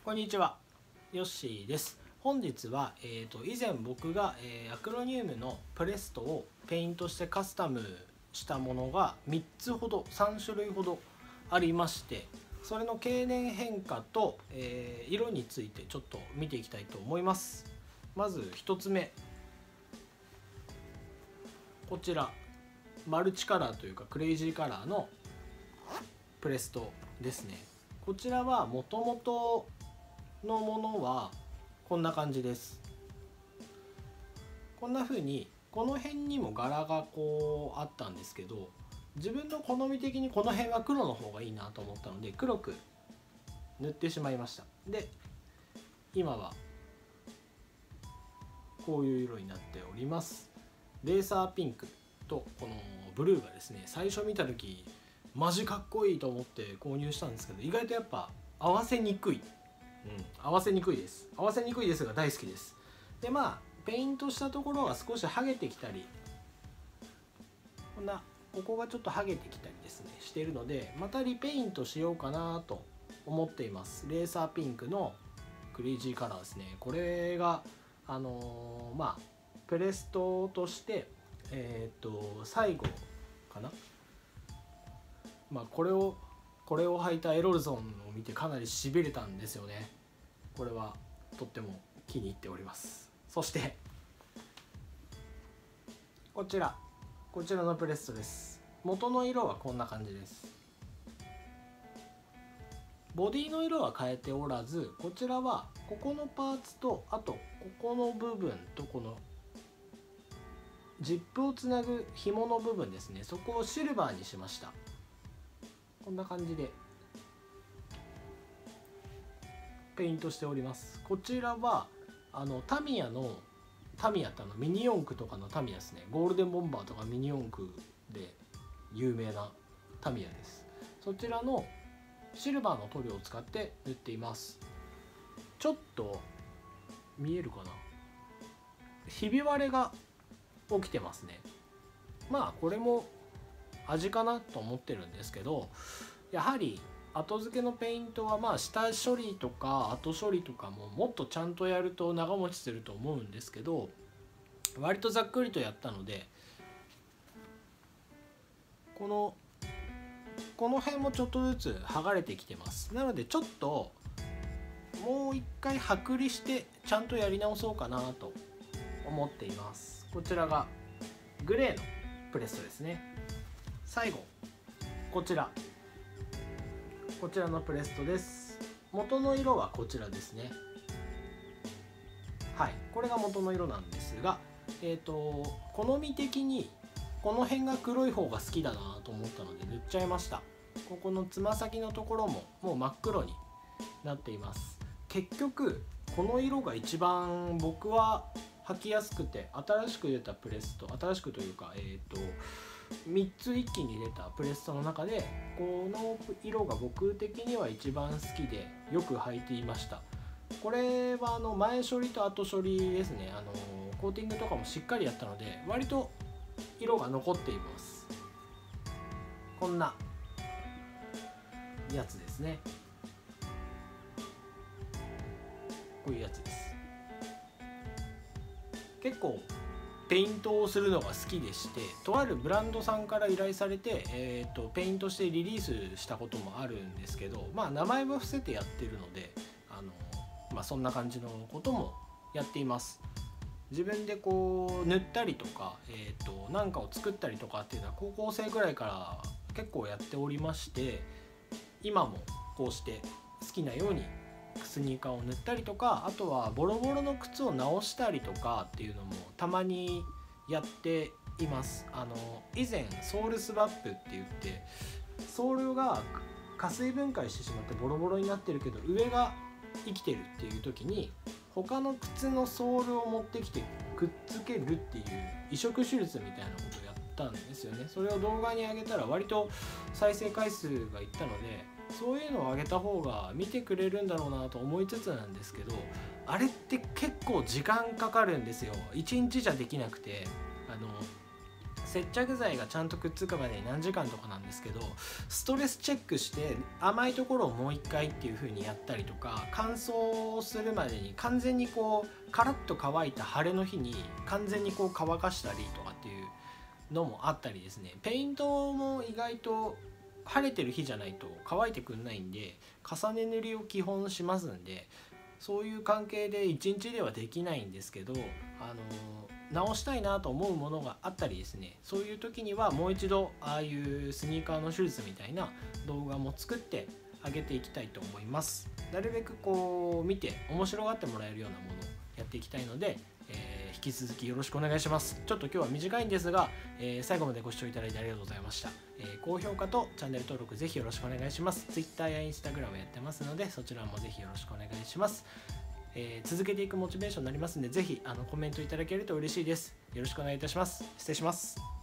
こんにちは、ヨッシーです。本日は、以前僕が、アクロニウムのプレストをペイントしてカスタムしたものが3つほど3種類ほどありまして、それの経年変化と、色についてちょっと見ていきたいと思います。まず1つ目、こちらマルチカラーというかクレイジーカラーのプレストですね。こちらはもともとのものはこんな感じです。こんな風にこの辺にも柄がこうあったんですけど、自分の好み的にこの辺は黒の方がいいなと思ったので黒く塗ってしまいました。で今はこういう色になっております。レーサーピンクとこのブルーがですね、最初見た時マジかっこいいと思って購入したんですけど、意外とやっぱ合わせにくい、合わせにくいですが大好きです。でペイントしたところが少し剥げてきたり、ここがちょっと剥げてきたりですねしているので、またリペイントしようかなと思っています。レーサーピンクのクレイジーカラーですね。これがプレストとして最後かな、これを履いたエロルゾンを見てかなりしびれたんですよね。これはとっても気に入っております。そしてこちらのプレストです。元の色はこんな感じです。ボディの色は変えておらず、こちらはここのパーツと、あとここの部分とこのジップをつなぐ紐の部分ですね、そこをシルバーにしました。こんな感じでペイントしております。こちらはタミヤってミニ四駆とかのタミヤですね。ゴールデンボンバーとかミニ四駆で有名なタミヤです。そちらのシルバーの塗料を使って塗っています。ちょっと見えるかな、ひび割れが起きてますね。これも味かなと思ってるんですけど、やはり後付けのペイントは下処理とか後処理とかももっとちゃんとやると長持ちすると思うんですけど、割とざっくりとやったので、この辺もちょっとずつ剥がれてきてます。なのでちょっともう一回剥離してちゃんとやり直そうかなと思っています。こちらがグレーのプレストですね。最後こちらのプレストです。元の色はこちらですね。これが元の色なんですが、好み的にこの辺が黒い方が好きだなと思ったので塗っちゃいました。ここのつま先のところももう真っ黒になっています。結局この色が一番僕は履きやすくて、新しく出たプレスト、新しくというか3つ一気に出たプレストの中でこの色が僕的には一番好きでよく履いていました。これは前処理と後処理ですね。コーティングとかもしっかりやったので割と色が残っています。こんなやつですね。こういうやつです。結構ペイントをするのが好きでして、とあるブランドさんから依頼されて、ペイントしてリリースしたこともあるんですけど、名前も伏せてやってるのでそんな感じのこともやっています。自分でこう塗ったりとか、なんかを作ったりとかっていうのは高校生ぐらいから結構やっておりまして、今もこうして好きなようにスニーカーを塗ったりとか、あとはボロボロの靴を直したりとかっていうのもたまにやっています。以前ソールスワップって言って、ソールが加水分解してしまってボロボロになってるけど上が生きてるっていう時に他の靴のソールを持ってきてくっつけるっていう移植手術みたいなことをやったんですよね。それを動画に上げたら割と再生回数がいったので、そういうのを上げた方が見てくれるんだろうなと思いつつなんですけど、あれって結構時間かかるんですよ。1日じゃできなくて、 接着剤がちゃんとくっつくまでに何時間とかなんですけど、ストレスチェックして甘いところをもう一回っていう風にやったりとか、乾燥するまでに完全にこうカラッと乾いた晴れの日に完全にこう乾かしたりとかっていうのもあったりですね。ペイントも意外と晴れてる日じゃないと乾いてくんないんで、重ね塗りを基本しますんで、そういう関係で1日ではできないんですけど、直したいなと思うものがあったりですね、そういう時にはもう一度ああいうスニーカーの手術みたいな動画も作ってあげていきたいと思います。なるべくこう見て面白がってもらえるようなものをやっていきたいので、引き続きよろしくお願いします。ちょっと今日は短いんですが、最後までご視聴いただいてありがとうございました。高評価とチャンネル登録ぜひよろしくお願いします。Twitter や Instagram やってますので、そちらもぜひよろしくお願いします。続けていくモチベーションになりますので、ぜひコメントいただけると嬉しいです。よろしくお願いいたします。失礼します。